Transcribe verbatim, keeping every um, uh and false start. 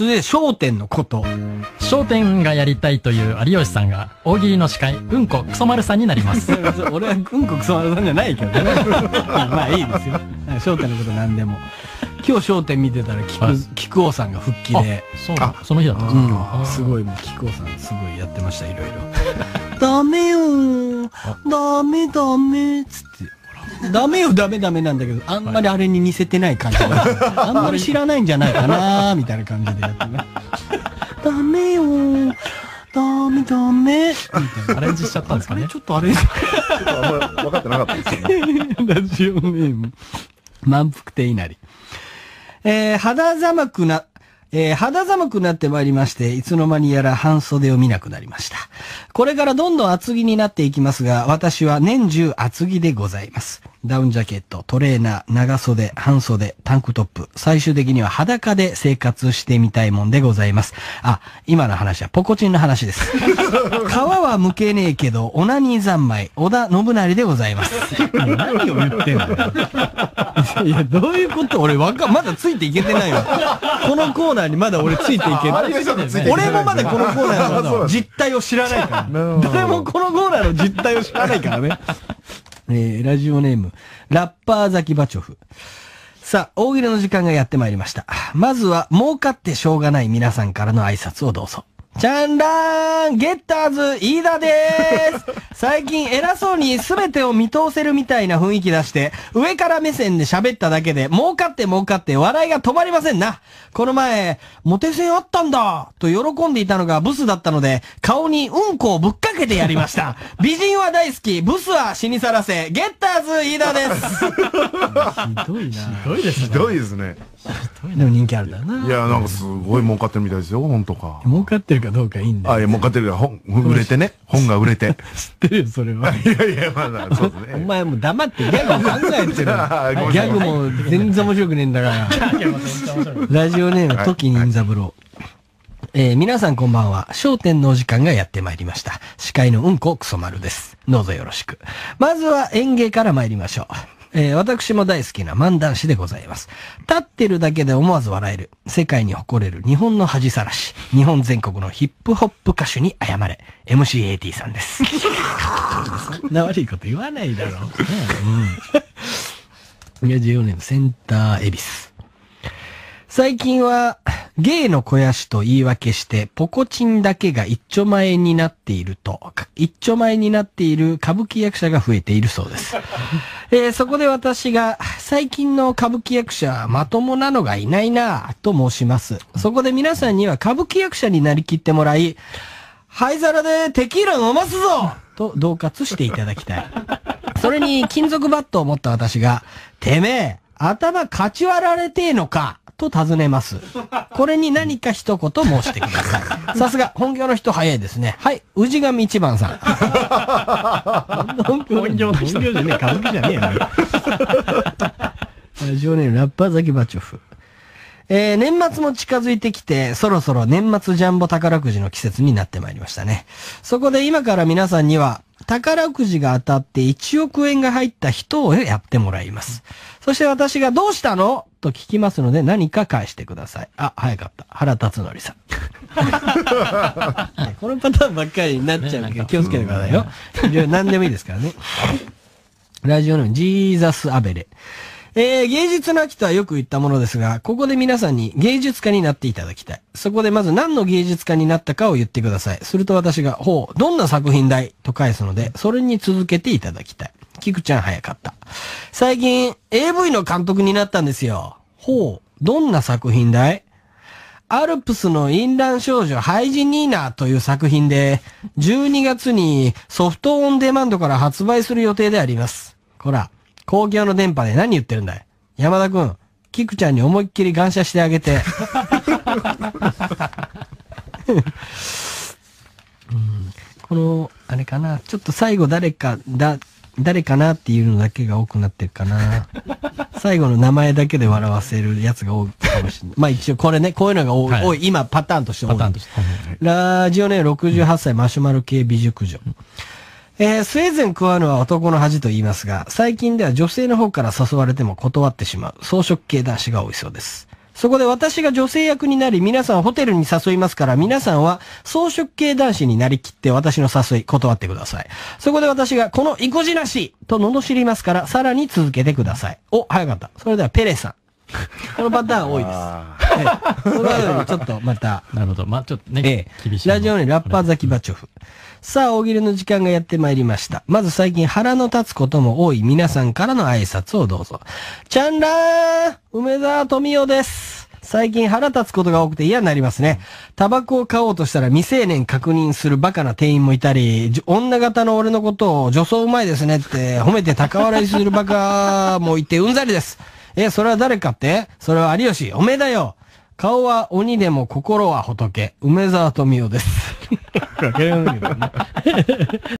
続いて、笑点のこと。 笑点がやりたいという有吉さんが、大喜利の司会、うんこくそ丸さんになります。 俺はうんこくそ丸さんじゃないけどね。まあいいですよ。笑点のことなんでも。今日笑点見てたら、木久扇さんが復帰で。 そうあ、その日だったんですか。 うん。すごい、もう木久扇さんすごいやってました、いろいろ。ダメよー。ダメダメ。つって。ダメよダメダメなんだけど、あんまりあれに似せてない感じが。あんまり知らないんじゃないかなー、みたいな感じでやってね。ダメよー。ダメダメ。 アレンジしちゃったんですかね。 ちょっとあれ。ちょっとあんまり分かってなかったですよね。 ラジオネーム。満腹亭稲荷。えー、肌寒くな、えー、肌寒くなってまいりまして、いつの間にやら半袖を見なくなりました。これからどんどん厚着になっていきますが、私は年中厚着でございます。ダウンジャケット、トレーナー、長袖、半袖、タンクトップ、最終的には裸で生活してみたいもんでございます。あ、今の話はポコチンの話です。皮は剥けねえけど、オナニー三昧、織田信成でございます。何を言ってんのいや、どういうこと俺わか、まだついていけてないよ。このコーナーにまだ俺ついていけない。俺もまだこのコーナーの実態を知らないから。誰もこのコーナーの実態を知らないからね。えー、ラジオネーム、ラッパーザキバチョフ。さあ、大喜利の時間がやってまいりました。まずは、儲かってしょうがない皆さんからの挨拶をどうぞ。チャンラーンゲッターズ飯田でーす。最近偉そうに全てを見通せるみたいな雰囲気出して、上から目線で喋っただけで、儲かって儲かって笑いが止まりませんな。この前、モテ線あったんだと喜んでいたのがブスだったので、顔にうんこをぶっかけてやりました。美人は大好き、ブスは死にさらせ、ゲッターズ飯田です。ひどいな。 ひどいですね。 ひどいですね。 でも人気あるんだな。 いや、なんかすごい儲かってるみたいですよ、本当か。 儲かってるかどうかいいんだよ。 あ、いや、儲かってるから、本、売れてね。本が売れて。 知ってるよ、それは。 いやいや、まだ、そうですね。 お前もう黙ってギャグ考えてる。ギャグも全然面白くねえんだから。ラジオネーム、トキニンザブロー。えー、皆さんこんばんは。笑点のお時間がやってまいりました。司会のうんこクソ丸です。どうぞよろしく。まずは演芸から参りましょう。えー、私も大好きな漫談師でございます。立ってるだけで思わず笑える。世界に誇れる日本の恥さらし。日本全国のヒップホップ歌手に謝れ。エムシーエーティー さんです。そんな悪いこと言わないだろう。うん。ラジオネームセンターエビス。最近は、芸の肥やしと言い訳して、ポコチンだけが一丁前になっていると、一丁前になっている歌舞伎役者が増えているそうです。えー、そこで私が、最近の歌舞伎役者はまともなのがいないなぁ、と申します。そこで皆さんには歌舞伎役者になりきってもらい、灰皿でテキーラ飲ますぞと恫喝していただきたい。それに金属バットを持った私が、てめえ、頭かち割られてえのかと尋ねます。これに何か一言申してください。さすが、本業の人早いですね。はい、氏神一番さん。本業の人。本業じゃねえ、歌舞伎じゃねえよ。ラジオネームラッパーザキバチョフ。えー、年末も近づいてきて、そろそろ年末ジャンボ宝くじの季節になってまいりましたね。そこで今から皆さんには、宝くじが当たっていちおくえんが入った人をやってもらいます。そして私がどうしたのと聞きますので何か返してください。あ、早かった。原辰徳さん。このパターンばっかりになっちゃうけど気をつけてくださいよ。何でもいいですからね。ラジオネームジーザスアベレ。えー、芸術の秋とはよく言ったものですが、ここで皆さんに芸術家になっていただきたい。そこでまず何の芸術家になったかを言ってください。すると私が、ほう、どんな作品だいと返すので、それに続けていただきたい。キクちゃん早かった。最近、エーブイ の監督になったんですよ。ほう、どんな作品だい？アルプスの淫乱少女ハイジニーナという作品で、じゅうにがつにソフトオンデマンドから発売する予定であります。ほら。公共の電波で何言ってるんだい？山田くん、キクちゃんに思いっきり感謝してあげて。うん、この、あれかな、ちょっと最後誰か、だ、誰かなっていうのだけが多くなってるかな。最後の名前だけで笑わせるやつが多いかもしれない。まあ一応これね、こういうのが多い、はい、多い今パターンとして多い。パターンとして。ラジオネームろくじゅうはっさいマシュマロ系美熟女。えー、スウェーデン食わぬは男の恥と言いますが、最近では女性の方から誘われても断ってしまう装飾系男子が多いそうです。 そこで私が女性役になり、皆さんをホテルに誘いますから、皆さんは草食系男子になりきって私の誘い断ってください。そこで私がこの意固地なしと罵りますから、さらに続けてください。お、早かった。それではペレさん。このパターン多いです。はい。そのようにちょっとまた。 なるほど。まあ、ちょっとね、 ええ、 厳しい。 ラジオネームラッパーザキバチョフ。さあ、大喜利の時間がやってまいりました。まず最近腹の立つことも多い皆さんからの挨拶をどうぞ。ちゃんらー梅沢富美男です。最近腹立つことが多くて嫌になりますね。タバコを買おうとしたら未成年確認するバカな店員もいたり、女型の俺のことを女装うまいですねって褒めて高笑いするバカもいてうんざりです。え、それは誰かって？それは有吉。おめえだよ。顔は鬼でも心は仏。梅沢富美男です。